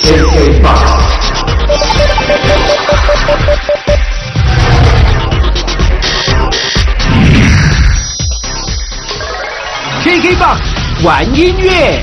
KKBOX 玩音乐。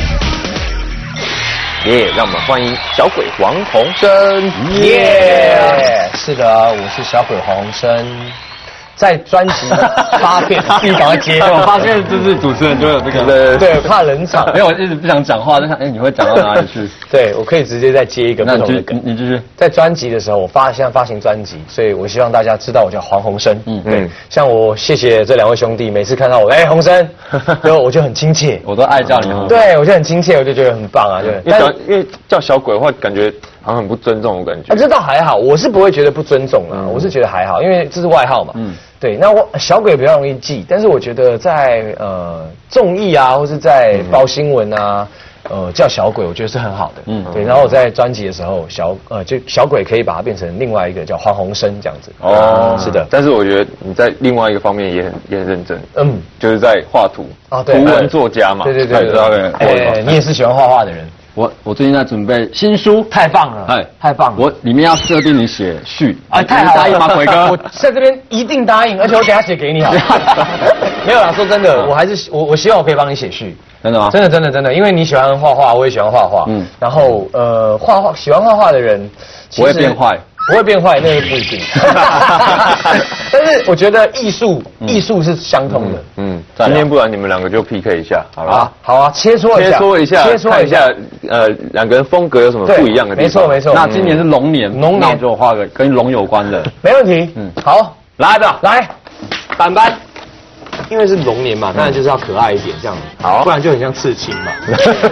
让我们欢迎小鬼黄鸿升。 是的，我是小鬼黄鸿升。在专辑发片，自己赶快接。 我发现就是主持人就有这个， 对，怕冷场。 没有，我一直不想讲话，就看你会讲到哪里去。 对，我可以直接再接一个不同的梗。 你继续。 在专辑的时候，我现在发行专辑，所以我希望大家知道我叫黄鸿升。对。像我谢谢这2位兄弟，每次看到我，鸿升，我就很亲切。 我都爱叫你。 对，我就很亲切，我就觉得很棒啊。对。 因为叫小鬼的话，感觉好像很不尊重，我感觉。 这倒还好，我是不会觉得不尊重啦，我是觉得还好，因为这是外号嘛。对，那小鬼比较容易记，但是我觉得在综艺啊，或是在报新闻啊，叫小鬼，我觉得是很好的。对。然后我在专辑的时候，就小鬼可以把它变成另外一个叫黄鸿升这样子。是的。 但是我觉得你在另外一个方面也很认真。就是在画图。 对。 图文作家嘛。 对。你也是喜欢画画的人。 我最近在准备新书， 太棒了，太棒了！ 我里面要设定你写序， 太好了， 答应吗，鬼哥？ 我在这边一定答应，而且我等下写给你好。没有啦，说真的，我希望我可以帮你写序。 真的吗？ 真的，因为你喜欢画画，我也喜欢画画。然后喜欢画画的人， 不会变坏。 不会变坏，那个不一定。但是我觉得艺术是相通的。 今天不然你们2个就 PK 一下，好了。 好啊，切磋一下， 看一下，2个人风格有什么不一样的地方。 没错。 那今年是龙年，那我就画个跟龙有关的。 没问题。好， 来吧， 来，板板。因为是龙年嘛，当然就是要可爱一点，这样好，不然就很像刺青嘛。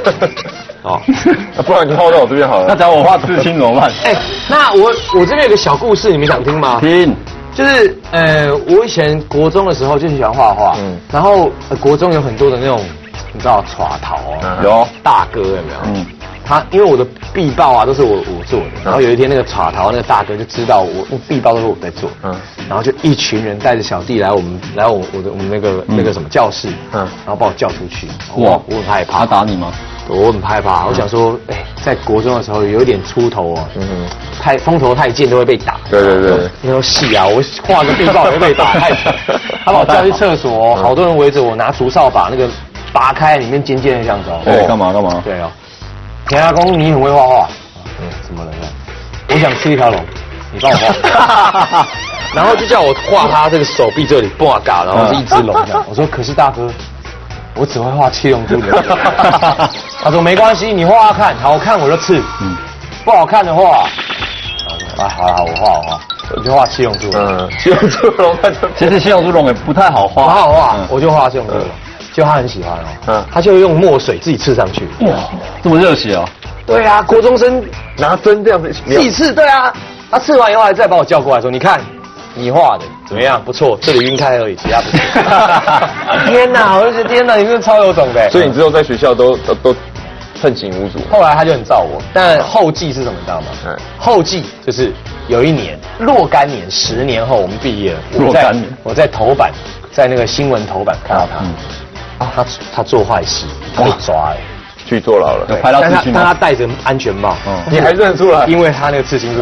不然你画到我这边好了。 那假如我画刺青怎么办？ 那我这边有个小故事，你们想听吗？ 听。 就是我以前国中的时候就喜欢画画，然后国中有很多的那种，你知道耍桃有大哥有没有？他因为我的壁报啊都是我做的，然后有一天那个耍桃那个大哥就知道我壁报都是我在做，然后就一群人带着小弟来我们那个什么教室，然后把我叫出去，我很害怕。 他打你吗？ 我很害怕，我想说，在国中的时候有一点出头哦，风头太贱都会被打。 对。 那种戏啊，我画个壁报也会被打，太惨。他把我叫去厕所，好多人围着我拿竹扫把那个拔开，里面尖尖的这样子。 干嘛？ 对哦。田阿公，你很会画画。怎么了？我想吃一条龙，你帮我画。然后就叫我画他这个手臂这里，嘎，然后是一只龙这样。我说可是大哥，我只会画7龙珠的。他说没关系，你画看，好看我就刺。不好看的话，好，我画，我就画7龙珠。 7龙珠龙， 其实7龙珠龙也不太好画。 不好画，我就画7龙珠龙。就他很喜欢他就用墨水自己刺上去。 哇，这么热血哦！ 对啊，国中生拿针这样子自己刺，对啊。他刺完以后还再把我叫过来说：“你看，你画的怎么样？不错，这里晕开而已，其他不错。”天哪，我就觉得天哪，你真的超有种的。 所以你之后在学校都横行无阻。 后来他就很罩我，但后继是什么你知道吗？后继就是有一年若干年，10年后我们毕业了，我在头版，在那个新闻头版看到他。他做坏事，他被抓了， 去坐牢了。 拍到刺青吗？ 但他戴着安全帽， 你还认出来？ 因为他那个刺青是。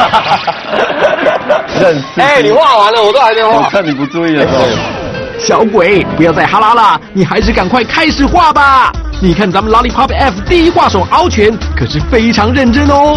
认。 你画完了，我都还没画。 趁你不注意的时候。 小鬼，不要再哈拉啦，你还是赶快开始画吧。你看咱们 Lollipop F 第一画手敖犬可是非常认真哦。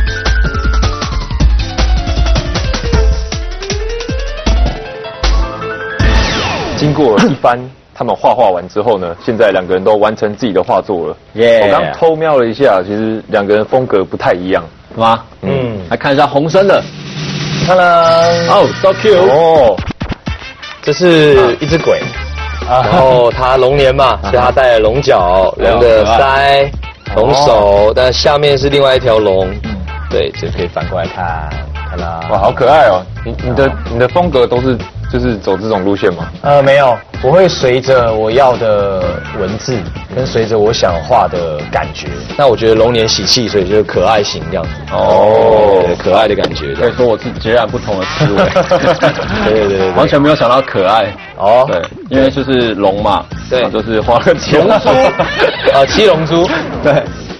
经过一番他们画完之后呢，现在2个人都完成自己的画作了。我刚偷瞄了一下，其实2个人风格不太一样， 是吗？来看一下鸿升的， 看啦，so cute。这是一只鬼，然后他龙年嘛，所以他戴了龙角、龙的腮、龙手，但下面是另外一条龙。对，这可以反过来看，看啦。 哇，好可爱哦！你的风格都是就是走这种路线吗？ 没有，我会随着我要的文字，跟随着我想画的感觉。那我觉得龙年喜气，所以就是可爱型这样子。对，可爱的感觉。 可以说我是截然不同的思维。 对， 完全没有想到可爱。对，因为就是龙嘛，对，就是画个7龙珠， 7龙珠， 对。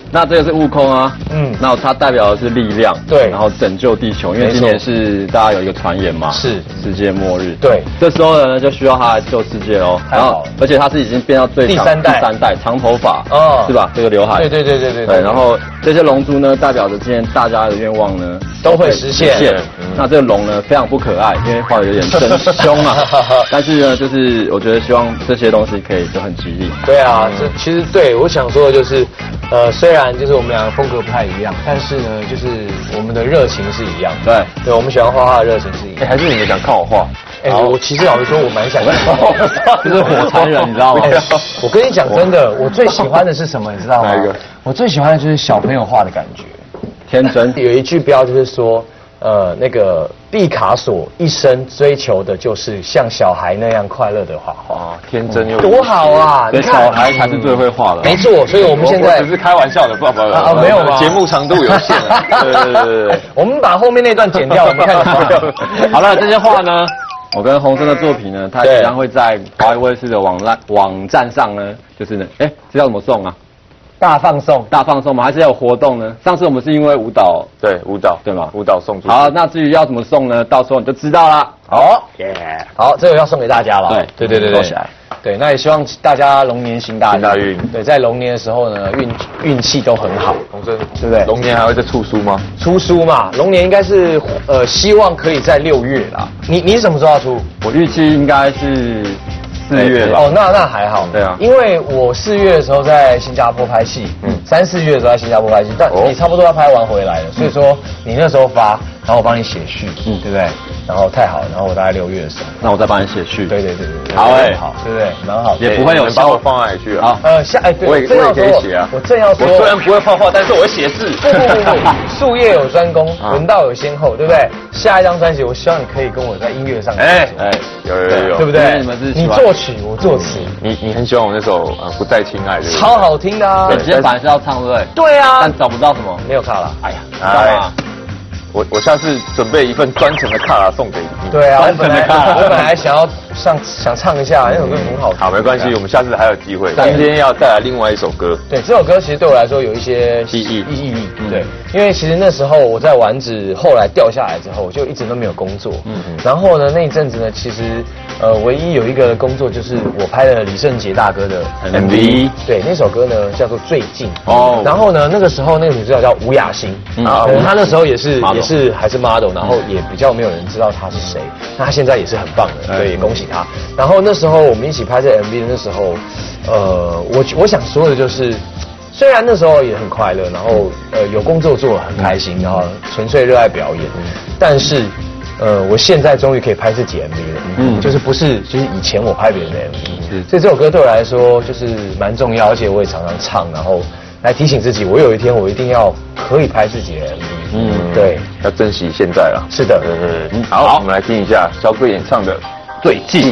那这个是悟空啊，那它代表的是力量， 对， 然后拯救地球，因为今年是大家有一个传言嘛，是世界末日， 对， 这时候呢就需要它来救世界喽。然后，而且它是已经变到第三代长头发，是吧？这个刘海，对。然后这些龙珠呢，代表着今天大家的愿望呢都会实现。 那这个龙呢非常不可爱，因为画的有点真凶啊。但是呢，就是我觉得希望这些东西可以就很吉利。 对啊，这其实对我想说的就是，虽然就是我们两个风格不太一样，但是呢，就是我们的热情是一样。对，我们喜欢画画的热情是一样。 还是你们想看我画？ 我其实老实说，我蛮想看， 就是火柴人，你知道吗？ 我跟你讲真的，我最喜欢的是什么，你知道吗？哪一个？我最喜欢的就是小朋友画的感觉， 天真。 有一句标就是说，那个毕卡索一生追求的就是像小孩那样快乐的画画， 天真又多好啊！你看， 小孩才是最会画的。 没错，所以我们现在只是开玩笑的，不， 没有吗？ 节目长度有限。对。 我们把后面那段剪掉，我们看。 好了，这些画呢？我跟洪生的作品呢，它一样会在华语卫视的网站上呢，就是呢，这叫怎么送啊？ 大放送吗？还是要有活动呢？上次我们是因为舞蹈对吗？ 舞蹈送出去。 好，那至于要怎么送呢？到时候你就知道了。 好，这个要送给大家了。 对，收起来。 对，那也希望大家龙年行大运。对，在龙年的时候呢，运气都很好。 洪生， 对不对？ 龙年还会再出书吗？ 出书嘛，龙年应该是希望可以在6月啦。你是什么时候要出？ 我预期应该是4月吧。 那还好。 对啊， 因为我4月的时候在新加坡拍戏，3、4月的时候在新加坡拍戏，但你差不多要拍完回来了，所以说你那时候发，然后我帮你写序，对不对？然后太好了，然后我大概6月的时候， 那我再帮你写序。 对， 好好，对不对？蛮好， 也不会有把我放哪里去啊？ 我也可以写啊。我正要说， 我虽然不会画画，但是我会写字。 不，术业有专攻，门道有先后，对不对？下一张专辑，我希望你可以跟我在音乐上， 有， 对不对？你作曲，我作词。 你很喜欢我那首不再亲爱的， 超好听的啊！ 你今天本来是要唱，对不对？ 对啊， 但找不到什么， 没有卡了。 哎呀， 我下次准备一份专程的卡拉送给你。 对啊，我本来想唱一下，那首歌很好听。 好，没关系，我们下次还有机会。今天要带来另外一首歌。 对，这首歌其实对我来说有一些意义。对，因为其实那时候我在丸子后来掉下来之后，我就一直都没有工作。然后呢，那一阵子呢，其实唯一有一个工作就是我拍了李圣杰大哥的 MV。对，那首歌呢叫做《最近》。然后呢，那个时候那个女主角叫吴雅欣她那时候也是还是 model， 然后也比较没有人知道她是谁。那她现在也是很棒的，对，也恭喜她。然后那时候我们一起拍这 MV 的那时候，我想说的就是，虽然那时候也很快乐，然后有工作做得很开心，然后纯粹热爱表演，但是我现在终于可以拍自己 MV 了，就是以前我拍别人的 MV，所以这首歌对我来说就是蛮重要，而且我也常常唱，然后来提醒自己，我有一天我一定要可以拍自己的 MV，对， 要珍惜现在了。 是的， 好，我们来听一下小鬼演唱的《最近》。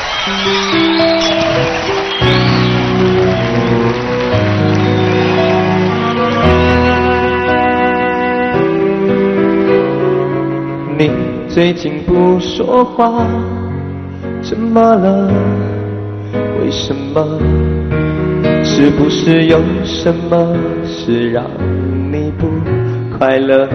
你最近不说话，怎么了？为什么？是不是有什么事让你不快乐？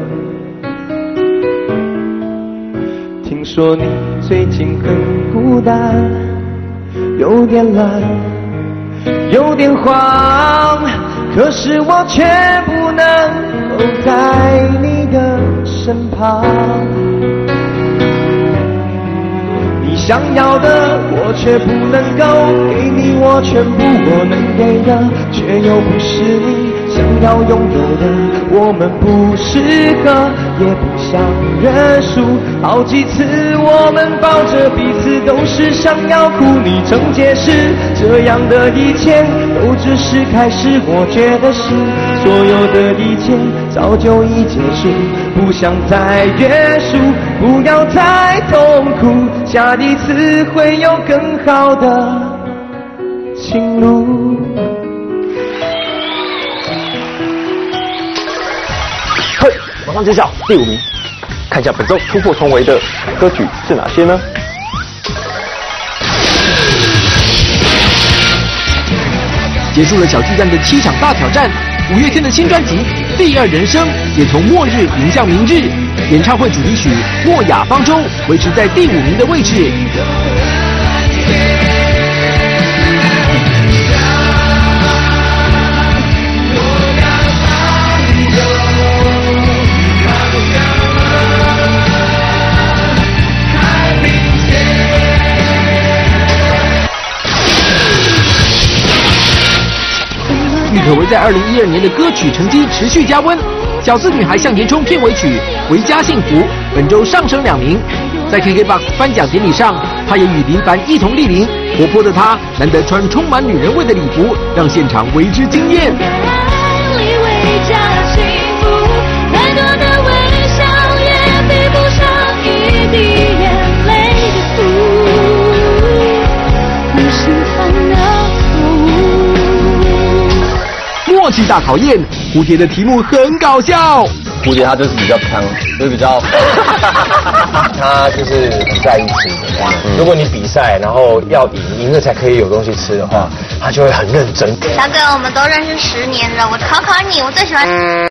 听说你最近很孤单，有点懒，有点慌，可是我却不能够在你的身旁。你想要的我却不能够给你，我全部我能给的却又不是你想要拥有的。我们不适合也不想认输，好几次我们抱着彼此都是想要哭。你曾解释这样的一切都只是开始，我觉得是所有的一切早就已结束，不想再约束，不要再痛苦，下一次会有更好的情路。 嘿，马上揭晓第5名，看一下本周突破重围的歌曲是哪些呢？ 结束了小巨蛋的7场大挑战。5月天的新专辑《第二人生》也从末日迎向明日，演唱会主题曲《诺亚方舟》维持在第5名的位置。郁可唯在2012年的歌曲成绩持续加温，《小资女孩向前冲》片尾曲《回家幸福》本周上升2名。在 KKBOX 颁奖典礼上，她也与林凡一同莅临，活泼的她难得穿充满女人味的礼服，让现场为之惊艳。默契大考验，蝴蝶的题目很搞笑。 蝴蝶它就是比较强，就是比较， 他就是很在意吃的。如果你比赛然后要赢了才可以有东西吃的话，他就会很认真。 小哥，我们都认识10年了，我考考你，我最喜欢。